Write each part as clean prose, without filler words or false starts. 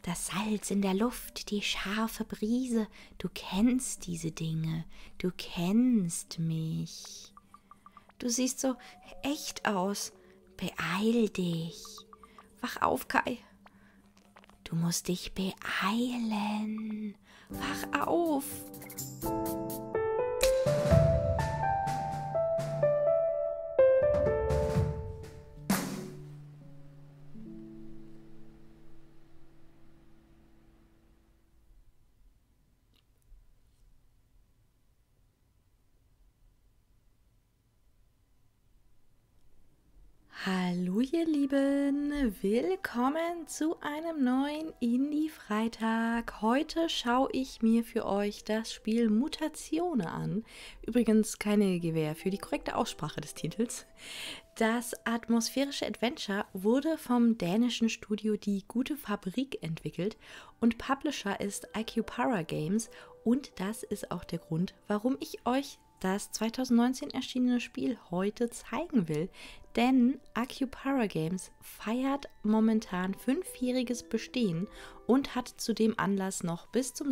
Das Salz in der Luft, die scharfe Brise, du kennst diese Dinge, du kennst mich. Du siehst so echt aus. Beeil dich. Wach auf, Kai. Du musst dich beeilen. Wach auf. Hallo ihr Lieben, willkommen zu einem neuen Indie-Freitag. Heute schaue ich mir für euch das Spiel Mutatione an. Übrigens keine Gewähr für die korrekte Aussprache des Titels. Das atmosphärische Adventure wurde vom dänischen Studio Die Gute Fabrik entwickelt und Publisher ist Akupara Games und das ist auch der Grund, warum ich euch das 2019 erschienene Spiel heute zeigen will, denn Akupara Games feiert momentan 5-jähriges Bestehen und hat zu dem Anlass noch bis zum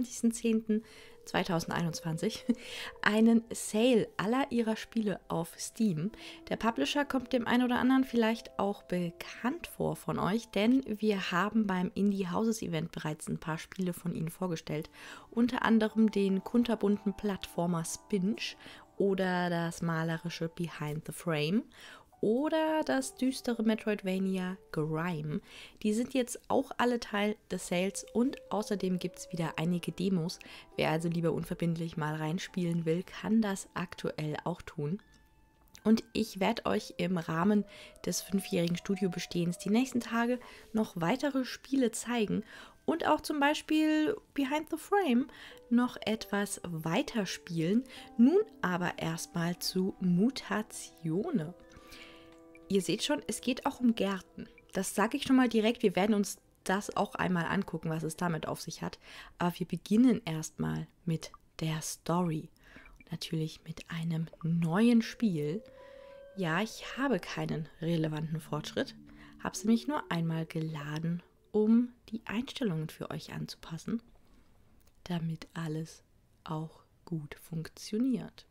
26.10.2021 einen Sale aller ihrer Spiele auf Steam. Der Publisher kommt dem einen oder anderen vielleicht auch bekannt vor von euch, denn wir haben beim Indie Houses Event bereits ein paar Spiele von ihnen vorgestellt, unter anderem den kunterbunten Plattformer Spinch oder das malerische Behind the Frame oder das düstere Metroidvania Grime. Die sind jetzt auch alle Teil des Sales und außerdem gibt es wieder einige Demos. Wer also lieber unverbindlich mal reinspielen will, kann das aktuell auch tun. Und ich werde euch im Rahmen des 5-jährigen Studiobestehens die nächsten Tage noch weitere Spiele zeigen und auch zum Beispiel Behind the Frame noch etwas weiterspielen. Nun aber erstmal zu Mutatione. Ihr seht schon, es geht auch um Gärten. Das sage ich schon mal direkt. Wir werden uns das auch einmal angucken, was es damit auf sich hat. Aber wir beginnen erstmal mit der Story. Natürlich mit einem neuen Spiel. Ja, ich habe keinen relevanten Fortschritt. Habe es nämlich nur einmal geladen, um die Einstellungen für euch anzupassen, damit alles auch gut funktioniert.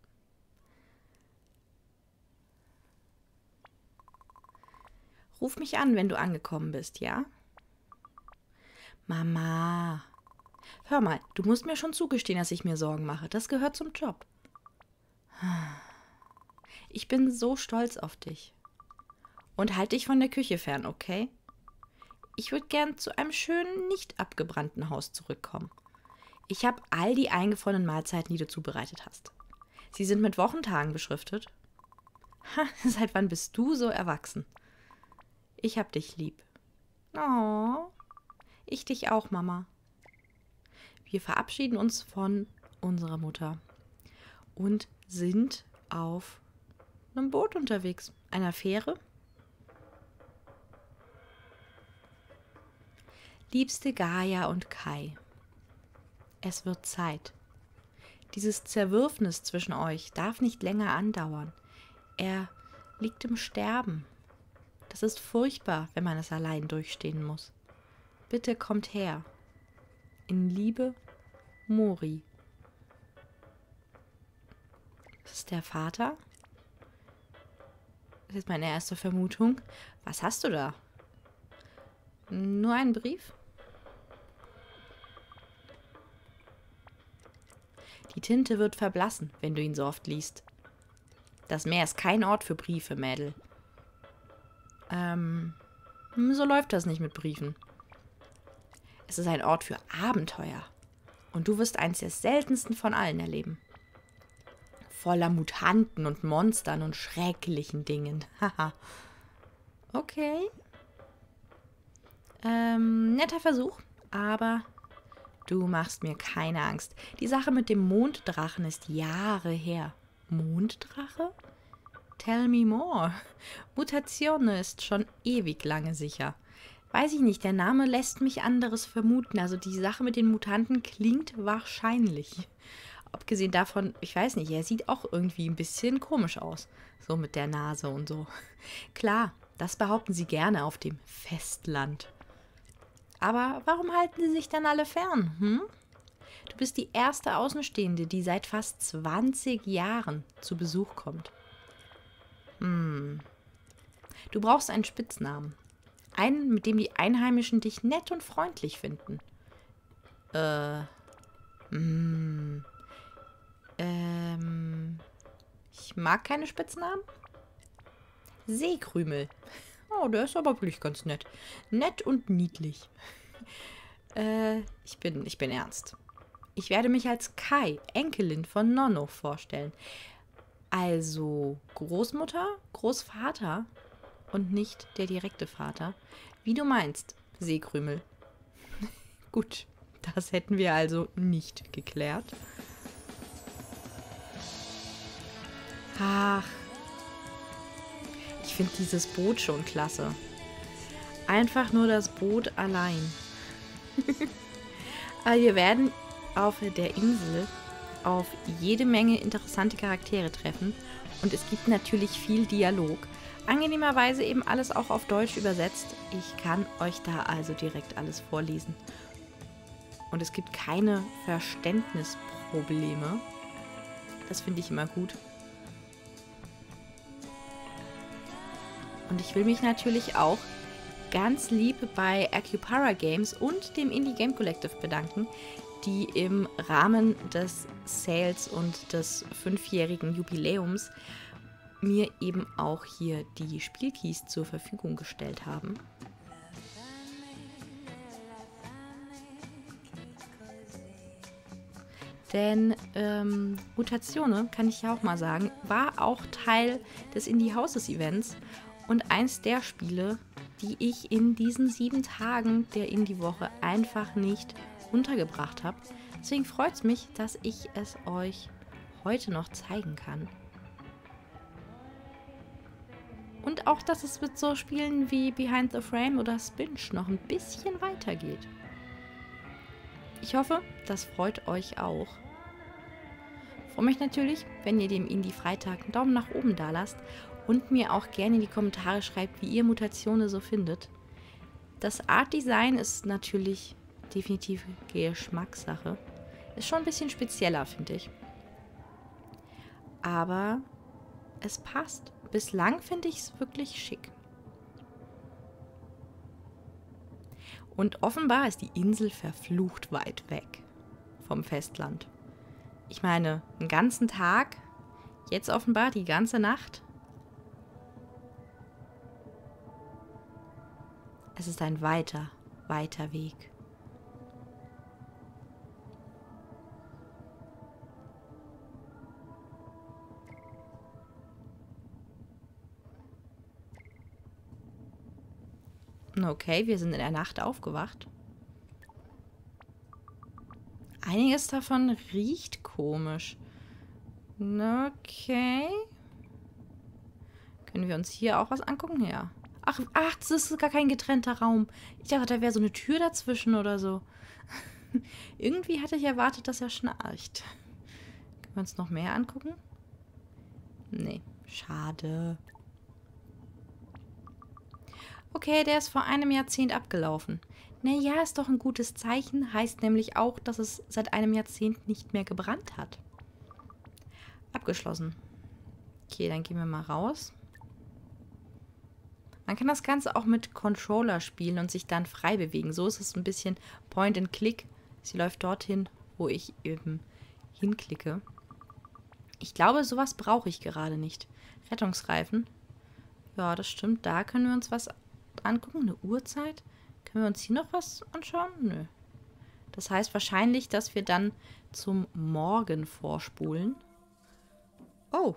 Ruf mich an, wenn du angekommen bist, ja? Mama, hör mal, du musst mir schon zugestehen, dass ich mir Sorgen mache. Das gehört zum Job. Ich bin so stolz auf dich. Und halt dich von der Küche fern, okay? Ich würde gern zu einem schönen, nicht abgebrannten Haus zurückkommen. Ich habe all die eingefrorenen Mahlzeiten, die du zubereitet hast. Sie sind mit Wochentagen beschriftet. Seit wann bist du so erwachsen? Ich hab dich lieb. Oh, ich dich auch, Mama. Wir verabschieden uns von unserer Mutter und sind auf einem Boot unterwegs, einer Fähre. Liebste Gaia und Kai, es wird Zeit. Dieses Zerwürfnis zwischen euch darf nicht länger andauern. Er liegt im Sterben. Das ist furchtbar, wenn man es allein durchstehen muss. Bitte kommt her. In Liebe, Mori. Das ist der Vater? Das ist meine erste Vermutung. Was hast du da? Nur einen Brief? Die Tinte wird verblassen, wenn du ihn so oft liest. Das Meer ist kein Ort für Briefe, Mädel. So läuft das nicht mit Briefen. Es ist ein Ort für Abenteuer. Und du wirst eins der seltensten von allen erleben. Voller Mutanten und Monstern und schrecklichen Dingen. Haha. Okay. Netter Versuch, aber du machst mir keine Angst. Die Sache mit dem Monddrachen ist Jahre her. Monddrache? Tell me more. Mutatione ist schon ewig lange sicher. Weiß ich nicht, der Name lässt mich anderes vermuten. Also die Sache mit den Mutanten klingt wahrscheinlich. Abgesehen davon, ich weiß nicht, er sieht auch irgendwie ein bisschen komisch aus. So mit der Nase und so. Klar, das behaupten sie gerne auf dem Festland. Aber warum halten sie sich dann alle fern? Hm? Du bist die erste Außenstehende, die seit fast 20 Jahren zu Besuch kommt. Du brauchst einen Spitznamen. Einen, mit dem die Einheimischen dich nett und freundlich finden. Ich mag keine Spitznamen. Seekrümel. Oh, der ist aber wirklich ganz nett. Nett und niedlich. Ich bin ernst. Ich werde mich als Kai, Enkelin von Nonno, vorstellen. Also Großmutter, Großvater und nicht der direkte Vater. Wie du meinst, Seekrümel. Gut, das hätten wir also nicht geklärt. Ach, ich finde dieses Boot schon klasse. Einfach nur das Boot allein. Aber wir werden auf der Insel auf jede Menge interessante Charaktere treffen und es gibt natürlich viel Dialog. Angenehmerweise eben alles auch auf Deutsch übersetzt. Ich kann euch da also direkt alles vorlesen. Und es gibt keine Verständnisprobleme. Das finde ich immer gut. Und ich will mich natürlich auch ganz lieb bei Acupara Games und dem Indie Game Collective bedanken, die im Rahmen des Sales und des 5-jährigen Jubiläums mir eben auch hier die Spielkeys zur Verfügung gestellt haben. Denn Mutatione, kann ich ja auch mal sagen, war auch Teil des Indie Houses Events und eins der Spiele, die ich in diesen 7 Tagen der Indie-Woche einfach nicht untergebracht habe. Deswegen freut es mich, dass ich es euch heute noch zeigen kann. Und auch, dass es mit so Spielen wie Behind the Frame oder Spinch noch ein bisschen weitergeht. Ich hoffe, das freut euch auch. Ich freue mich natürlich, wenn ihr dem Indie-Freitag einen Daumen nach oben da lasst und mir auch gerne in die Kommentare schreibt, wie ihr Mutatione so findet. Das Art-Design ist natürlich definitiv Geschmackssache. Ist schon ein bisschen spezieller, finde ich. Aber es passt. Bislang finde ich es wirklich schick. Und offenbar ist die Insel verflucht weit weg vom Festland. Ich meine, einen ganzen Tag, jetzt offenbar die ganze Nacht. Es ist ein weiter, weiter Weg. Okay, wir sind in der Nacht aufgewacht. Einiges davon riecht komisch. Okay. Können wir uns hier auch was angucken? Ja. Ach, das ist gar kein getrennter Raum. Ich dachte, da wäre so eine Tür dazwischen oder so. Irgendwie hatte ich erwartet, dass er schnarcht. Können wir uns noch mehr angucken? Nee, schade. Okay, der ist vor einem Jahrzehnt abgelaufen. Naja, ist doch ein gutes Zeichen. Heißt nämlich auch, dass es seit einem Jahrzehnt nicht mehr gebrannt hat. Abgeschlossen. Okay, dann gehen wir mal raus. Man kann das Ganze auch mit Controller spielen und sich dann frei bewegen. So ist es ein bisschen Point and Click. Sie läuft dorthin, wo ich eben hinklicke. Ich glaube, sowas brauche ich gerade nicht. Rettungsreifen. Ja, das stimmt. Da können wir uns was angucken. Eine Uhrzeit. Können wir uns hier noch was anschauen? Nö. Das heißt wahrscheinlich, dass wir dann zum Morgen vorspulen. Oh.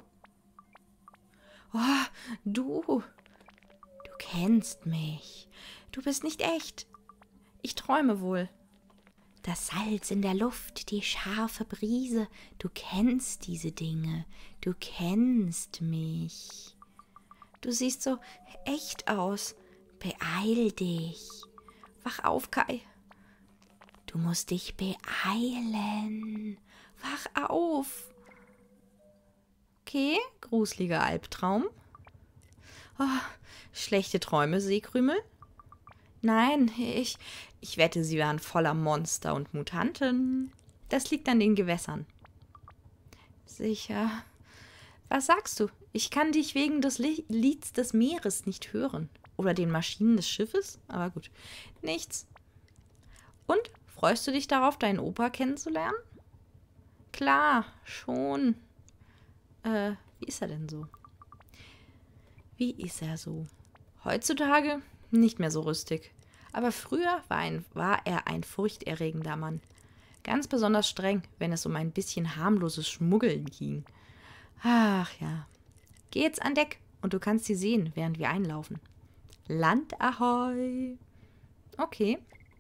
Oh, du kennst mich. Du bist nicht echt. Ich träume wohl. Das Salz in der Luft, die scharfe Brise. Du kennst diese Dinge. Du kennst mich. Du siehst so echt aus. Beeil dich. Wach auf, Kai. Du musst dich beeilen. Wach auf. Okay, gruseliger Albtraum. Oh, schlechte Träume, Seekrümel. Nein, ich wette, sie waren voller Monster und Mutanten. Das liegt an den Gewässern. Sicher. Was sagst du? Ich kann dich wegen des Lieds des Meeres nicht hören. Oder den Maschinen des Schiffes? Aber gut. Nichts. Und? Freust du dich darauf, deinen Opa kennenzulernen? Klar, schon. Wie ist er denn so? Wie ist er so? Heutzutage nicht mehr so rüstig. Aber früher war er ein furchterregender Mann. Ganz besonders streng, wenn es um ein bisschen harmloses Schmuggeln ging. Ach ja. Geh jetzt an Deck und du kannst sie sehen, während wir einlaufen. Land ahoi! Okay.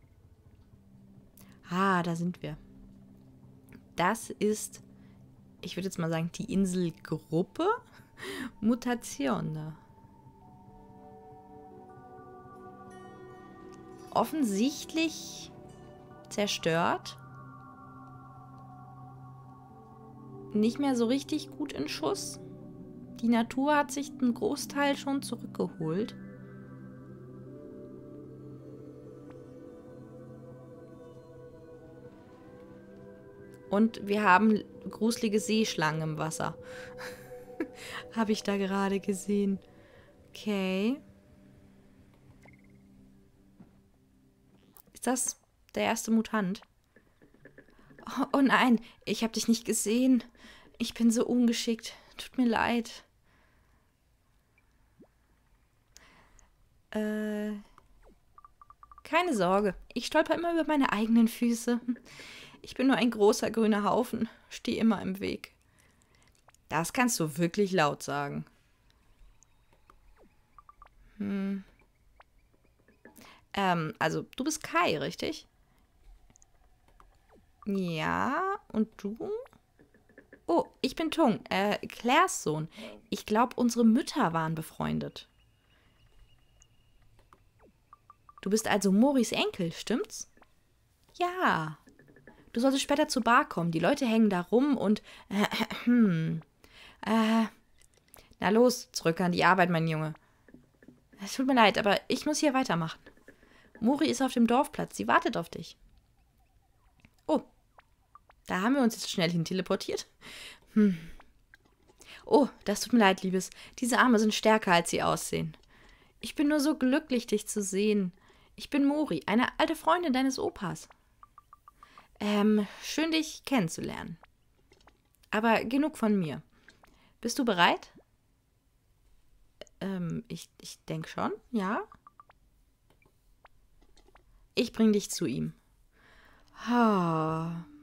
Ah, da sind wir. Das ist, ich würde jetzt mal sagen, die Inselgruppe Mutazione. Offensichtlich zerstört. Nicht mehr so richtig gut in Schuss. Die Natur hat sich einen Großteil schon zurückgeholt. Und wir haben gruselige Seeschlangen im Wasser. Habe ich da gerade gesehen. Okay. Ist das der erste Mutant? Oh nein, ich habe dich nicht gesehen. Ich bin so ungeschickt. Tut mir leid. Keine Sorge. Ich stolper immer über meine eigenen Füße. Ich bin nur ein großer grüner Haufen. Stehe immer im Weg. Das kannst du wirklich laut sagen. Also, du bist Kai, richtig? Ja, und du? Oh, ich bin Tung, Claires Sohn. Ich glaube, unsere Mütter waren befreundet. Du bist also Moris Enkel, stimmt's? Ja. Du solltest später zur Bar kommen. Die Leute hängen da rum und... na los, zurück an die Arbeit, mein Junge. Es tut mir leid, aber ich muss hier weitermachen. Mori ist auf dem Dorfplatz. Sie wartet auf dich. Oh, da haben wir uns jetzt schnell hin teleportiert. Oh, das tut mir leid, Liebes. Diese Arme sind stärker, als sie aussehen. Ich bin nur so glücklich, dich zu sehen. Ich bin Mori, eine alte Freundin deines Opas. Schön, dich kennenzulernen. Aber genug von mir. Bist du bereit? Ich denke schon, ja. Ich bring dich zu ihm. Er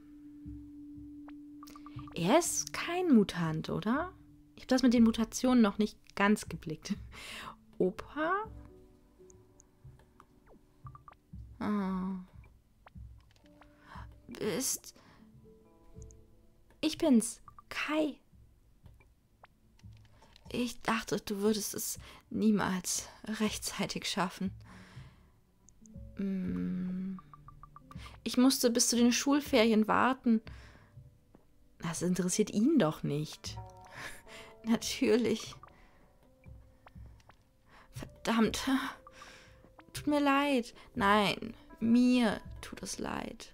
ist kein Mutant, oder? Ich habe das mit den Mutationen noch nicht ganz geblickt. Opa? Ich bin's, Kai. Ich dachte, du würdest es niemals rechtzeitig schaffen. Ich musste bis zu den Schulferien warten. Das interessiert ihn doch nicht. Natürlich. Verdammt. Tut mir leid. Nein, mir tut es leid.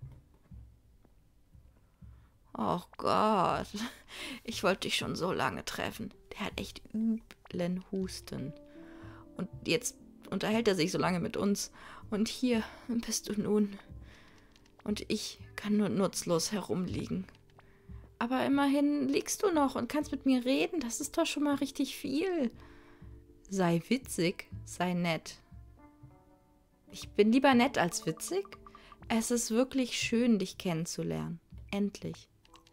Oh Gott. Ich wollte dich schon so lange treffen. Der hat echt üblen Husten. Und jetzt unterhält er sich so lange mit uns. Und hier bist du nun. Und ich kann nur nutzlos herumliegen. Aber immerhin liegst du noch und kannst mit mir reden. Das ist doch schon mal richtig viel. Sei witzig, sei nett. Ich bin lieber nett als witzig. Es ist wirklich schön, dich kennenzulernen. Endlich.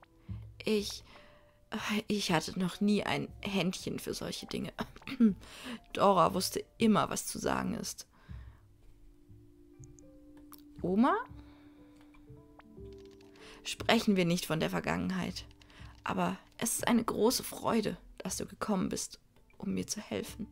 Ich hatte noch nie ein Händchen für solche Dinge. Dora wusste immer, was zu sagen ist. Oma? Sprechen wir nicht von der Vergangenheit. Aber es ist eine große Freude, dass du gekommen bist, um mir zu helfen.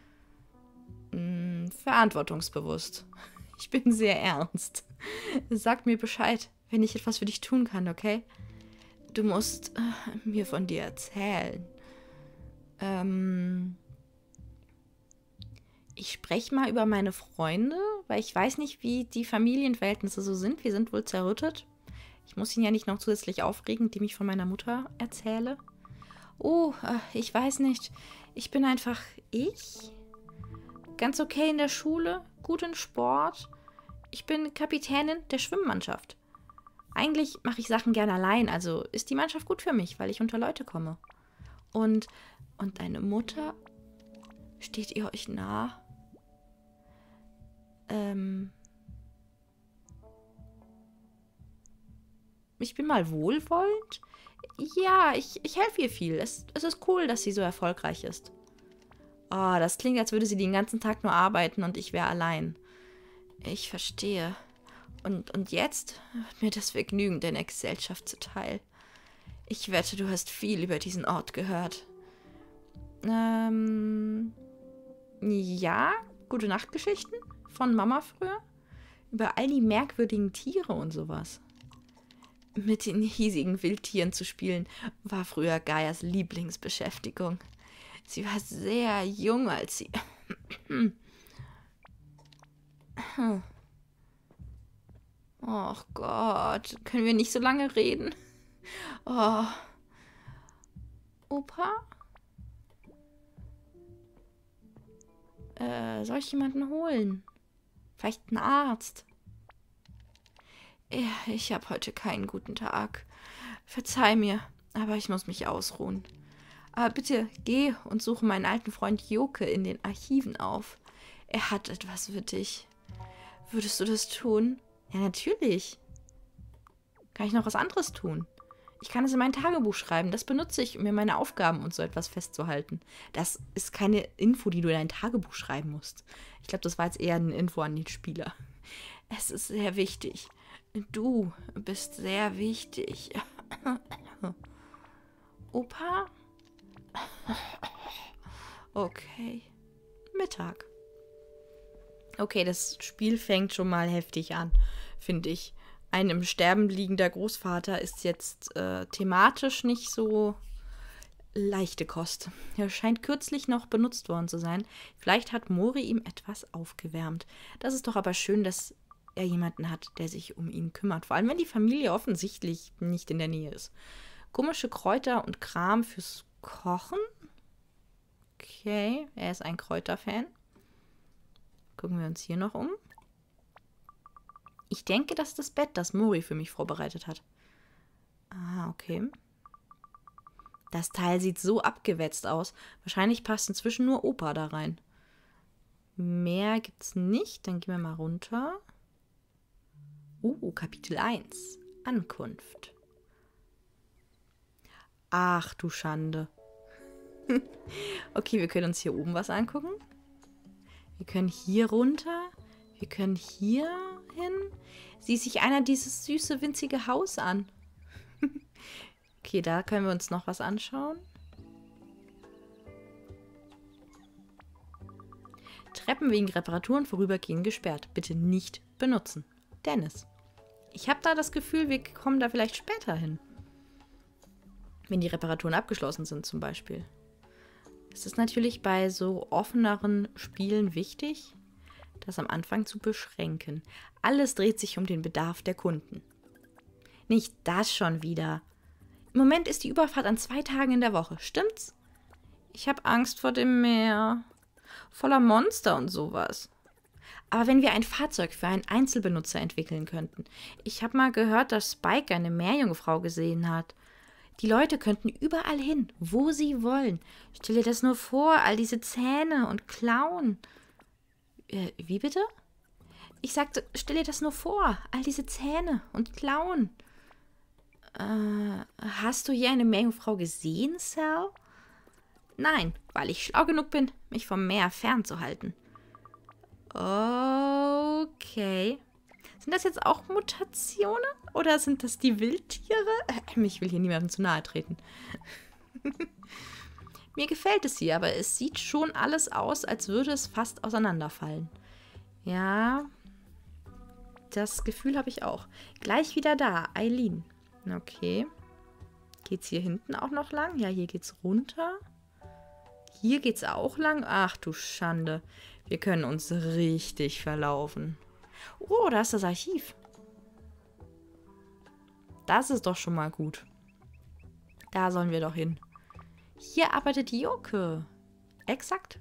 Verantwortungsbewusst. Ich bin sehr ernst. Sag mir Bescheid, wenn ich etwas für dich tun kann, okay? Du musst mir von dir erzählen. Ich spreche mal über meine Freunde, weil ich weiß nicht, wie die Familienverhältnisse so sind. Wir sind wohl zerrüttet. Ich muss ihn ja nicht noch zusätzlich aufregen, indem ich von meiner Mutter erzähle. Oh, ich weiß nicht. Ich bin einfach ich. Ganz okay in der Schule, gut in Sport. Ich bin Kapitänin der Schwimmmannschaft. Eigentlich mache ich Sachen gerne allein, also ist die Mannschaft gut für mich, weil ich unter Leute komme. Und deine Mutter, steht ihr euch nah? Ich bin mal wohlwollend. Ja, ich helfe ihr viel. Es ist cool, dass sie so erfolgreich ist. Oh, das klingt, als würde sie den ganzen Tag nur arbeiten und ich wäre allein. Ich verstehe. Und jetzt wird mir das Vergnügen deiner Gesellschaft zuteil. Ich wette, du hast viel über diesen Ort gehört. Ja, gute Nachtgeschichten von Mama früher. Über all die merkwürdigen Tiere und sowas. Mit den hiesigen Wildtieren zu spielen, war früher Gaias Lieblingsbeschäftigung. Sie war sehr jung, als sie... Och Gott, können wir nicht so lange reden? Oh. Opa? Soll ich jemanden holen? Vielleicht einen Arzt? Ja, ich habe heute keinen guten Tag. Verzeih mir, aber ich muss mich ausruhen. Aber bitte geh und suche meinen alten Freund Joke in den Archiven auf. Er hat etwas für dich. Würdest du das tun? Ja, natürlich. Kann ich noch was anderes tun? Ich kann es in mein Tagebuch schreiben. Das benutze ich, um mir meine Aufgaben und so etwas festzuhalten. Das ist keine Info, die du in dein Tagebuch schreiben musst. Ich glaube, das war jetzt eher eine Info an den Spieler. Es ist sehr wichtig. Du bist sehr wichtig. Opa? Okay. Mittag. Okay, das Spiel fängt schon mal heftig an, finde ich. Ein im Sterben liegender Großvater ist jetzt thematisch nicht so leichte Kost. Er scheint kürzlich noch benutzt worden zu sein. Vielleicht hat Mori ihm etwas aufgewärmt. Das ist doch aber schön, dass er jemanden hat, der sich um ihn kümmert. Vor allem, wenn die Familie offensichtlich nicht in der Nähe ist. Komische Kräuter und Kram fürs Kochen? Okay, er ist ein Kräuterfan. Gucken wir uns hier noch um. Ich denke, das ist das Bett, das Mori für mich vorbereitet hat. Ah, okay. Das Teil sieht so abgewetzt aus. Wahrscheinlich passt inzwischen nur Opa da rein. Mehr gibt's nicht. Dann gehen wir mal runter. Kapitel 1. Ankunft. Ach du Schande. Okay, wir können uns hier oben was angucken. Wir können hier runter. Wir können hier hin. Sieht sich einer dieses süße, winzige Haus an. Okay, da können wir uns noch was anschauen. Treppen wegen Reparaturen vorübergehend gesperrt. Bitte nicht benutzen. Dennis. Ich habe da das Gefühl, wir kommen da vielleicht später hin. Wenn die Reparaturen abgeschlossen sind zum Beispiel. Es ist natürlich bei so offeneren Spielen wichtig, das am Anfang zu beschränken. Alles dreht sich um den Bedarf der Kunden. Nicht das schon wieder. Im Moment ist die Überfahrt an 2 Tagen in der Woche. Stimmt's? Ich habe Angst vor dem Meer. Voller Monster und sowas. Aber wenn wir ein Fahrzeug für einen Einzelbenutzer entwickeln könnten. Ich habe mal gehört, dass Spike eine Meerjungfrau gesehen hat. Die Leute könnten überall hin, wo sie wollen. Stell dir das nur vor, all diese Zähne und Klauen. Wie bitte? Ich sagte, stell dir das nur vor, all diese Zähne und Klauen. Hast du hier eine Meerjungfrau gesehen, Sal? Nein, weil ich schlau genug bin, mich vom Meer fernzuhalten. Okay. Sind das jetzt auch Mutationen? Oder sind das die Wildtiere? Ich will hier niemandem zu nahe treten. Mir gefällt es hier, aber es sieht schon alles aus, als würde es fast auseinanderfallen. Ja, das Gefühl habe ich auch. Gleich wieder da, Eileen. Okay. Geht's hier hinten auch noch lang? Ja, hier geht's runter. Hier geht's auch lang. Ach du Schande. Wir können uns richtig verlaufen. Oh, da ist das Archiv. Das ist doch schon mal gut. Da sollen wir doch hin. Hier arbeitet Joke. Exakt.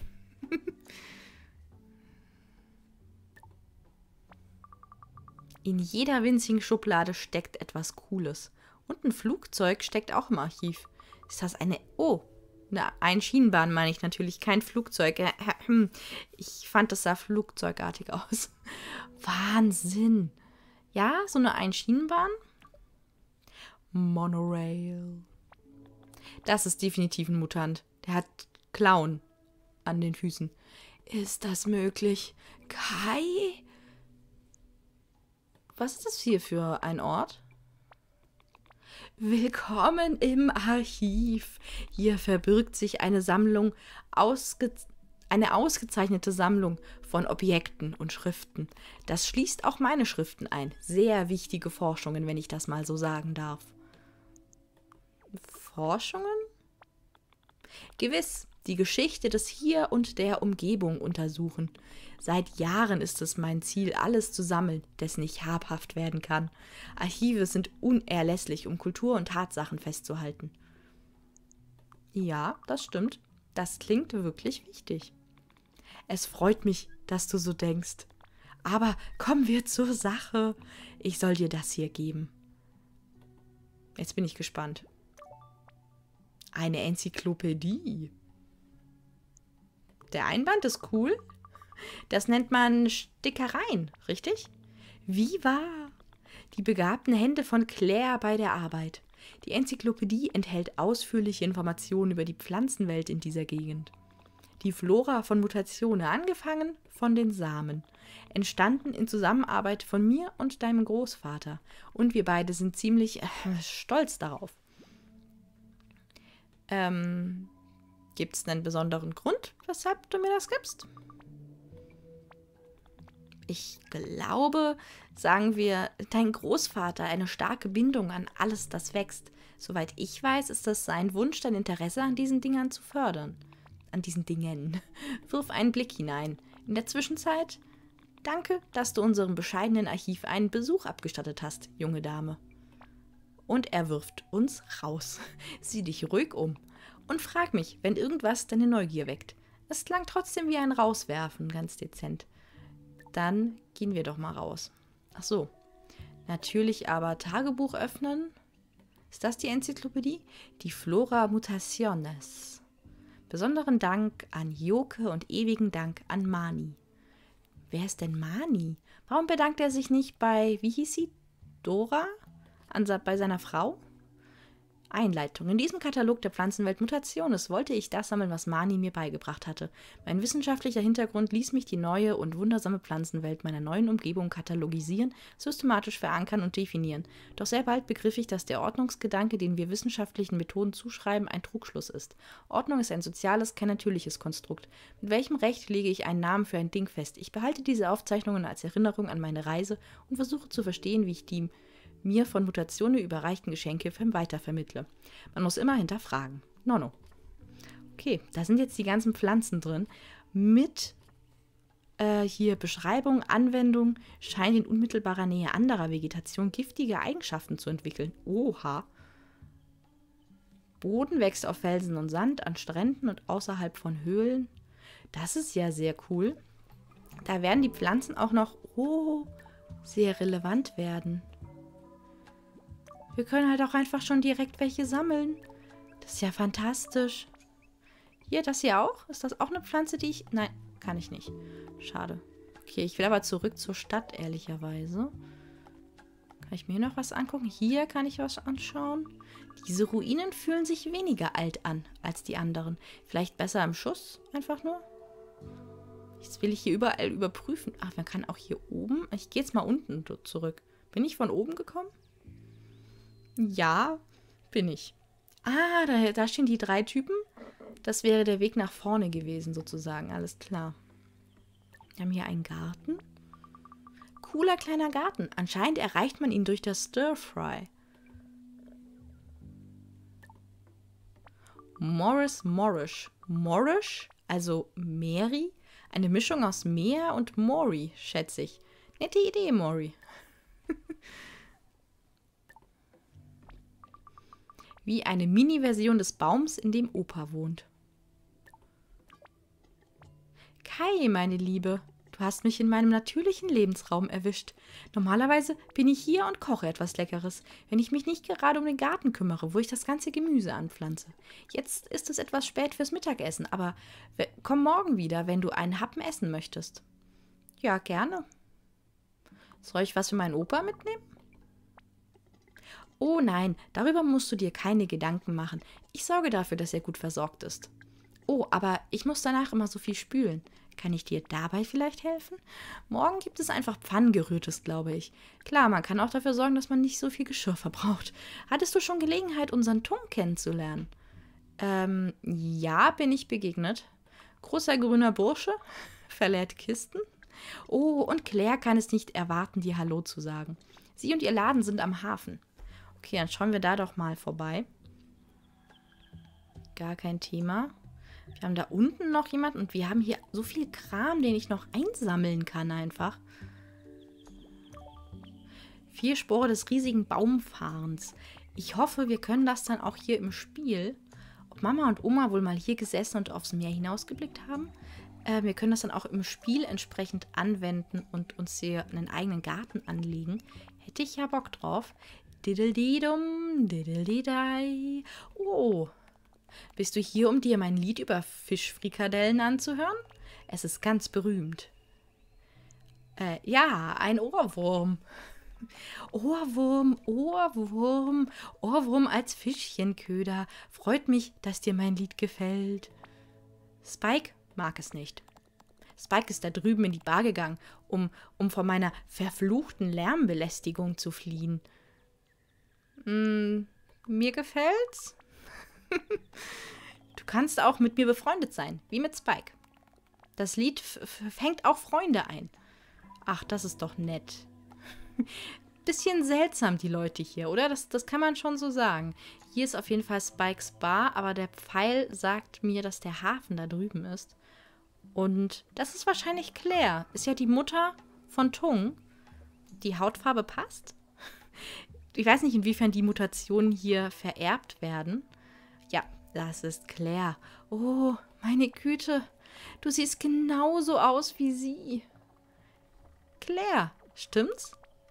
In jeder winzigen Schublade steckt etwas Cooles. Und ein Flugzeug steckt auch im Archiv. Ist das eine... Oh, eine Einschienenbahn meine ich natürlich, kein Flugzeug. Ich fand, das sah flugzeugartig aus. Wahnsinn. Ja, so eine Einschienenbahn. Monorail. Das ist definitiv ein Mutant. Der hat Klauen an den Füßen. Ist das möglich? Kai? Was ist das hier für ein Ort? Willkommen im Archiv. Hier verbirgt sich eine ausgezeichnete Sammlung von Objekten und Schriften. Das schließt auch meine Schriften ein. Sehr wichtige Forschungen, wenn ich das mal so sagen darf. Forschungen? Gewiss, die Geschichte des Hier und der Umgebung untersuchen. Seit Jahren ist es mein Ziel, alles zu sammeln, dessen ich habhaft werden kann. Archive sind unerlässlich, um Kultur und Tatsachen festzuhalten. Ja, das stimmt. Das klingt wirklich wichtig. Es freut mich, dass du so denkst. Aber kommen wir zur Sache. Ich soll dir das hier geben. Jetzt bin ich gespannt. Eine Enzyklopädie. Der Einband ist cool. Das nennt man Stickereien, richtig? Wie wahr? Die begabten Hände von Claire bei der Arbeit. Die Enzyklopädie enthält ausführliche Informationen über die Pflanzenwelt in dieser Gegend. Die Flora von Mutationen, angefangen von den Samen, entstanden in Zusammenarbeit von mir und deinem Großvater. Und wir beide sind ziemlich stolz darauf. Gibt es einen besonderen Grund, weshalb du mir das gibst? Ich glaube, sagen wir, dein Großvater eine starke Bindung an alles, das wächst. Soweit ich weiß, ist das sein Wunsch, dein Interesse an diesen Dingern zu fördern. An diesen Dingen. Wirf einen Blick hinein. In der Zwischenzeit, danke, dass du unserem bescheidenen Archiv einen Besuch abgestattet hast, junge Dame. Und er wirft uns raus. Sieh dich ruhig um. Und frag mich, wenn irgendwas deine Neugier weckt. Es klang trotzdem wie ein Rauswerfen, ganz dezent. Dann gehen wir doch mal raus. Ach so. Natürlich aber Tagebuch öffnen. Ist das die Enzyklopädie? Die Flora Mutationes. Besonderen Dank an Joke und ewigen Dank an Mani. Wer ist denn Mani? Warum bedankt er sich nicht bei, wie hieß sie? Dora? Bei seiner Frau? Einleitung. In diesem Katalog der Pflanzenwelt Mutationes wollte ich das sammeln, was Mani mir beigebracht hatte. Mein wissenschaftlicher Hintergrund ließ mich die neue und wundersame Pflanzenwelt meiner neuen Umgebung katalogisieren, systematisch verankern und definieren. Doch sehr bald begriff ich, dass der Ordnungsgedanke, den wir wissenschaftlichen Methoden zuschreiben, ein Trugschluss ist. Ordnung ist ein soziales, kein natürliches Konstrukt. Mit welchem Recht lege ich einen Namen für ein Ding fest? Ich behalte diese Aufzeichnungen als Erinnerung an meine Reise und versuche zu verstehen, wie ich die mir von Mutationen überreichten Geschenke weitervermittle. Man muss immer hinterfragen. Nonno. Okay, da sind jetzt die ganzen Pflanzen drin. Mit hier Beschreibung, Anwendung, scheint in unmittelbarer Nähe anderer Vegetation giftige Eigenschaften zu entwickeln. Oha. Boden wächst auf Felsen und Sand, an Stränden und außerhalb von Höhlen. Das ist ja sehr cool. Da werden die Pflanzen auch noch sehr relevant werden. Wir können halt auch einfach schon direkt welche sammeln. Das ist ja fantastisch. Hier, das hier auch? Ist das auch eine Pflanze, die ich... Nein, kann ich nicht. Schade. Okay, ich will aber zurück zur Stadt, ehrlicherweise. Kann ich mir hier noch was angucken? Hier kann ich was anschauen. Diese Ruinen fühlen sich weniger alt an als die anderen. Vielleicht besser im Schuss, einfach nur. Jetzt will ich hier überall überprüfen. Ach, man kann auch hier oben... Ich gehe jetzt mal unten zurück. Bin ich von oben gekommen? Ja, bin ich. Ah, da stehen die 3 Typen. Das wäre der Weg nach vorne gewesen, sozusagen. Alles klar. Wir haben hier einen Garten. Cooler kleiner Garten. Anscheinend erreicht man ihn durch das Stir-Fry. Morris. Morrish, also Mary, Eine Mischung aus Mea und Mori, schätze ich. Nette Idee, Mori. Wie eine Mini-Version des Baums, in dem Opa wohnt. Kai, meine Liebe, du hast mich in meinem natürlichen Lebensraum erwischt. Normalerweise bin ich hier und koche etwas Leckeres, wenn ich mich nicht gerade um den Garten kümmere, wo ich das ganze Gemüse anpflanze. Jetzt ist es etwas spät fürs Mittagessen, aber komm morgen wieder, wenn du einen Happen essen möchtest. Ja, gerne. Soll ich was für meinen Opa mitnehmen? Oh nein, darüber musst du dir keine Gedanken machen. Ich sorge dafür, dass er gut versorgt ist. Oh, aber ich muss danach immer so viel spülen. Kann ich dir dabei vielleicht helfen? Morgen gibt es einfach Pfannengerührtes, glaube ich. Klar, man kann auch dafür sorgen, dass man nicht so viel Geschirr verbraucht. Hattest du schon Gelegenheit, unseren Tung kennenzulernen? Ja, bin ich begegnet. Großer grüner Bursche, verleiht Kisten. Oh, und Claire kann es nicht erwarten, dir Hallo zu sagen. Sie und ihr Laden sind am Hafen. Okay, dann schauen wir da doch mal vorbei. Gar kein Thema. Wir haben da unten noch jemanden und wir haben hier so viel Kram, den ich noch einsammeln kann einfach. 4 Spore des riesigen Baumfahrens. Ich hoffe, wir können das dann auch hier im Spiel. Ob Mama und Oma wohl mal hier gesessen und aufs Meer hinausgeblickt haben? Wir können das dann auch im Spiel entsprechend anwenden und uns hier einen eigenen Garten anlegen. Hätte ich ja Bock drauf. Diddle-dee-dum, diddle-dee-dei. Oh, bist du hier, um dir mein Lied über Fischfrikadellen anzuhören? Es ist ganz berühmt. Ja, ein Ohrwurm. Ohrwurm, Ohrwurm, Ohrwurm als Fischchenköder. Freut mich, dass dir mein Lied gefällt. Spike mag es nicht. Spike ist da drüben in die Bar gegangen, um vor meiner verfluchten Lärmbelästigung zu fliehen. Mir gefällt's? Du kannst auch mit mir befreundet sein, wie mit Spike. Das Lied fängt auch Freunde ein. Ach, das ist doch nett. Bisschen seltsam, die Leute hier, oder? Das kann man schon so sagen. Hier ist auf jeden Fall Spikes Bar, aber der Pfeil sagt mir, dass der Hafen da drüben ist. Und das ist wahrscheinlich Claire. Ist ja die Mutter von Tung. Die Hautfarbe passt. Ich weiß nicht, inwiefern die Mutationen hier vererbt werden. Ja, das ist Claire. Oh, meine Güte. Du siehst genauso aus wie sie. Claire, stimmt's?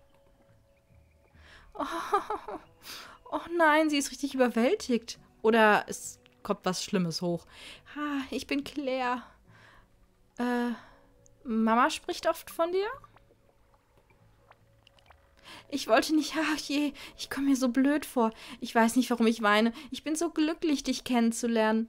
Oh nein, sie ist richtig überwältigt. Oder es kommt was Schlimmes hoch. Ich bin Claire. Mama spricht oft von dir? Ich wollte nicht, ach je, ich komme mir so blöd vor. Ich weiß nicht, warum ich weine. Ich bin so glücklich, dich kennenzulernen.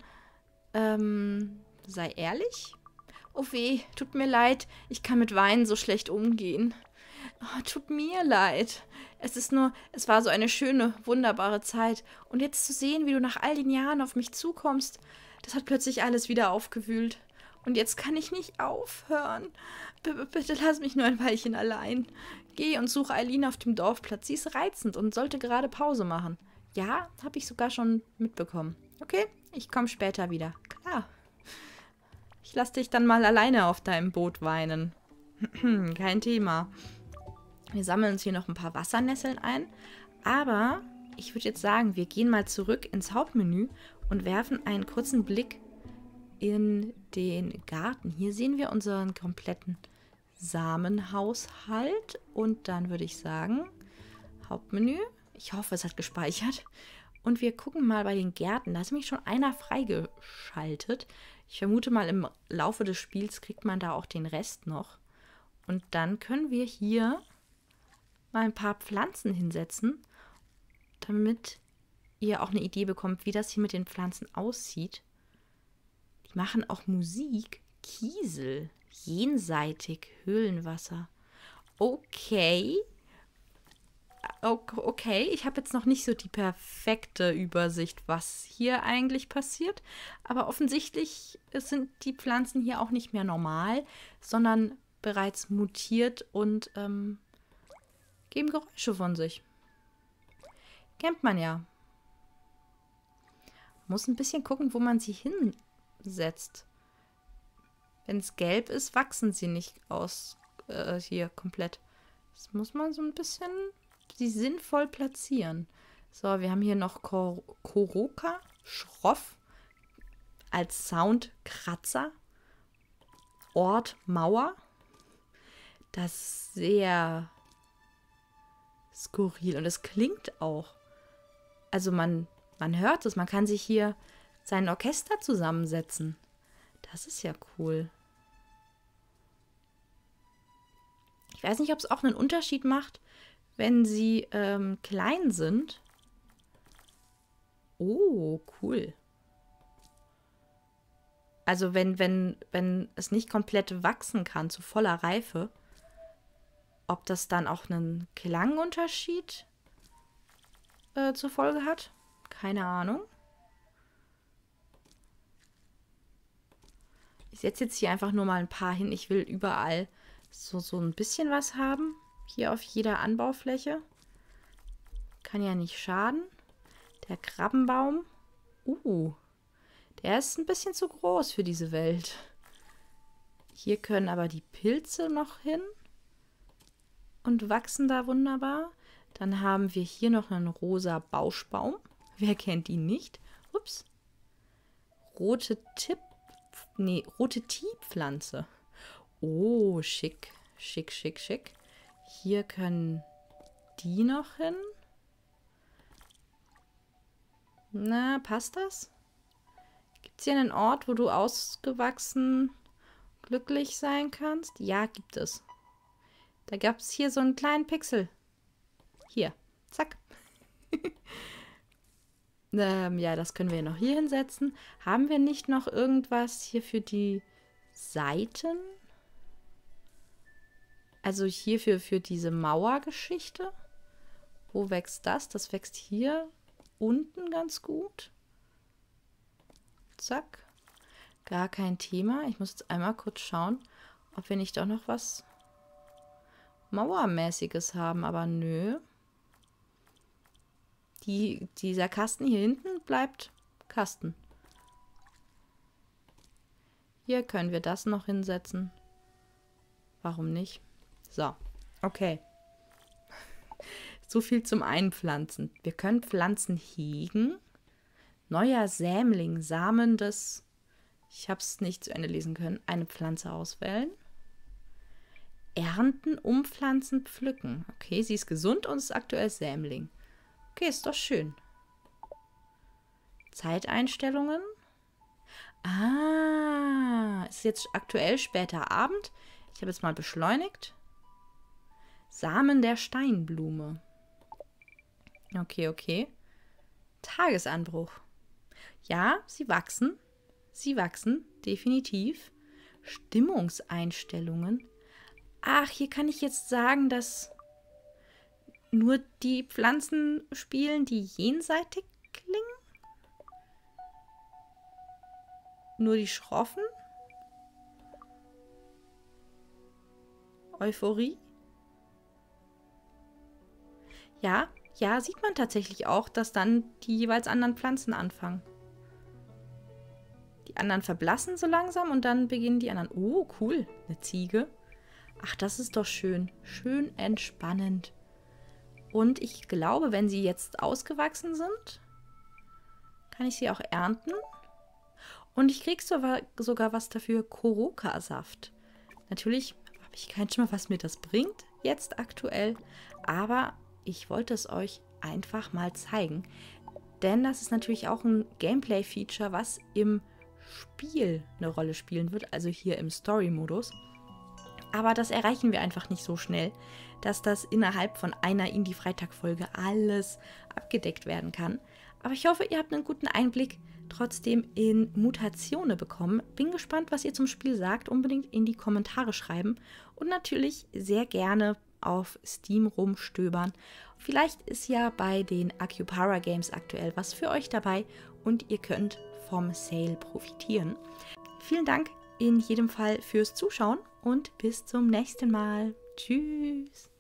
Sei ehrlich? Oh weh, tut mir leid, ich kann mit Weinen so schlecht umgehen. Oh, tut mir leid. Es war so eine schöne, wunderbare Zeit. Und jetzt zu sehen, wie du nach all den Jahren auf mich zukommst, das hat plötzlich alles wieder aufgewühlt. Und jetzt kann ich nicht aufhören. Bitte lass mich nur ein Weilchen allein. Geh und such Eileen auf dem Dorfplatz. Sie ist reizend und sollte gerade Pause machen. Ja, habe ich sogar schon mitbekommen. Okay, ich komme später wieder. Klar. Ich lass dich dann mal alleine auf deinem Boot weinen. Kein Thema. Wir sammeln uns hier noch ein paar Wassernesseln ein. Aber ich würde jetzt sagen, wir gehen mal zurück ins Hauptmenü und werfen einen kurzen Blick in den Garten. Hier sehen wir unseren kompletten Samenhaushalt. Und dann würde ich sagen, Hauptmenü. Ich hoffe, es hat gespeichert. Und wir gucken mal bei den Gärten. Da ist nämlich schon einer freigeschaltet. Ich vermute mal, im Laufe des Spiels kriegt man da auch den Rest noch. Und dann können wir hier mal ein paar Pflanzen hinsetzen, damit ihr auch eine Idee bekommt, wie das hier mit den Pflanzen aussieht. Die machen auch Musik. Kiesel. Jenseitig. Höhlenwasser. Okay. Okay, ich habe jetzt noch nicht so die perfekte Übersicht, was hier eigentlich passiert. Aber offensichtlich sind die Pflanzen hier auch nicht mehr normal, sondern bereits mutiert und geben Geräusche von sich. Kennt man ja. Muss ein bisschen gucken, wo man sie hinsetzt. Wenn es gelb ist, wachsen sie nicht aus hier komplett. Das muss man so ein bisschen sie sinnvoll platzieren. So, wir haben hier noch Koroka, schroff, als Soundkratzer, Ort, Mauer. Das ist sehr skurril und es klingt auch. Also man hört es, man kann sich hier sein Orchester zusammensetzen. Das ist ja cool. Ich weiß nicht, ob es auch einen Unterschied macht, wenn sie klein sind. Oh, cool. Also wenn es nicht komplett wachsen kann zu voller Reife, ob das dann auch einen Klangunterschied zur Folge hat? Keine Ahnung. Ich setze jetzt hier einfach nur mal ein paar hin. Ich will überall so ein bisschen was haben. Hier auf jeder Anbaufläche. Kann ja nicht schaden. Der Krabbenbaum. Der ist ein bisschen zu groß für diese Welt. Hier können aber die Pilze noch hin und wachsen da wunderbar. Dann haben wir hier noch einen rosa Bauschbaum. Wer kennt ihn nicht? Ups. Rote Teepflanze. Oh, schick. Schick, schick, schick. Hier können die noch hin. Na, passt das? Gibt es hier einen Ort, wo du ausgewachsen glücklich sein kannst? Ja, gibt es. Da gab es hier so einen kleinen Pixel. Hier, zack. Ja, das können wir noch hier hinsetzen. Haben wir nicht noch irgendwas hier für die Seiten? Also hier für diese Mauergeschichte. Wo wächst das? Das wächst hier unten ganz gut. Zack. Gar kein Thema. Ich muss jetzt einmal kurz schauen, ob wir nicht doch noch was Mauermäßiges haben. Aber nö. Dieser Kasten hier hinten bleibt Kasten. Hier können wir das noch hinsetzen. Warum nicht? So, okay. So viel zum Einpflanzen. Wir können Pflanzen hegen. Neuer Sämling, Samen des, ich habe es nicht zu Ende lesen können, eine Pflanze auswählen. Ernten, umpflanzen, pflücken. Okay, sie ist gesund und ist aktuell Sämling. Okay, ist doch schön. Zeiteinstellungen. Ist jetzt aktuell später Abend. Ich habe jetzt mal beschleunigt. Samen der Steinblume. Okay, okay. Tagesanbruch. Ja, sie wachsen. Sie wachsen, definitiv. Stimmungseinstellungen. Ach, hier kann ich jetzt sagen, dass nur die Pflanzen spielen, die jenseitig klingen? Nur die schroffen? Euphorie? Ja, sieht man tatsächlich auch, dass dann die jeweils anderen Pflanzen anfangen. Die anderen verblassen so langsam und dann beginnen die anderen. Oh, cool, eine Ziege. Ach, das ist doch schön. Schön entspannend. Und ich glaube, wenn sie jetzt ausgewachsen sind, kann ich sie auch ernten. Und ich kriege sogar was dafür, Koroka-Saft. Natürlich habe ich keinen Schimmer, was mir das bringt, jetzt aktuell. Aber ich wollte es euch einfach mal zeigen. Denn das ist natürlich auch ein Gameplay-Feature, was im Spiel eine Rolle spielen wird. Also hier im Story-Modus. Aber das erreichen wir einfach nicht so schnell, dass das innerhalb von einer Indie-Freitag-Folge alles abgedeckt werden kann. Aber ich hoffe, ihr habt einen guten Einblick trotzdem in Mutationen bekommen. Bin gespannt, was ihr zum Spiel sagt. Unbedingt in die Kommentare schreiben. Und natürlich sehr gerne auf Steam rumstöbern. Vielleicht ist ja bei den Akupara Games aktuell was für euch dabei und ihr könnt vom Sale profitieren. Vielen Dank in jedem Fall fürs Zuschauen und bis zum nächsten Mal. Tschüss!